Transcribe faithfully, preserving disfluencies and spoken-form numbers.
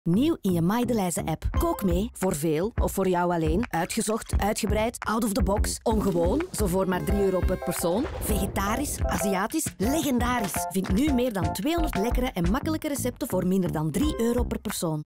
Nieuw in je Maidelijze-app. Kook mee, voor veel of voor jou alleen. Uitgezocht, uitgebreid, out of the box. Ongewoon, zo voor maar drie euro per persoon. Vegetarisch, Aziatisch, legendarisch. Vind nu meer dan tweehonderd lekkere en makkelijke recepten voor minder dan drie euro per persoon.